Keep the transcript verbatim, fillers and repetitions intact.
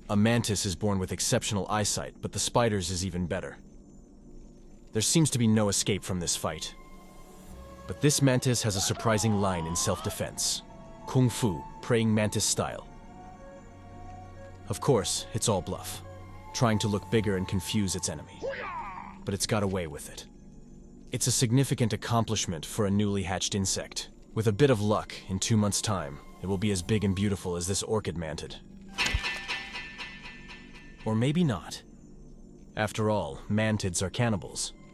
A mantis is born with exceptional eyesight, but the spider's is even better. There seems to be no escape from this fight. But this mantis has a surprising line in self-defense. Kung Fu, praying mantis style. Of course, it's all bluff, trying to look bigger and confuse its enemy. But it's got away with it. It's a significant accomplishment for a newly hatched insect. With a bit of luck, in two months' time, it will be as big and beautiful as this orchid mantid. Or maybe not. After all, mantids are cannibals.